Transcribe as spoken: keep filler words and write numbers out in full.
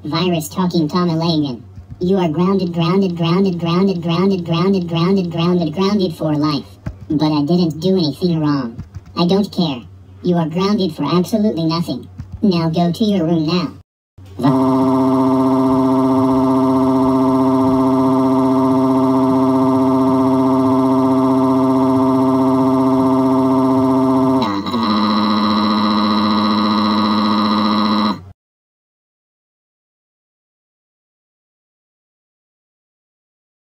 Virus talking Tom Legen. You are grounded, grounded, grounded, grounded, grounded, grounded, grounded, grounded, grounded for life. But I didn't do anything wrong. I don't care. You are grounded for absolutely nothing. Now go to your room now.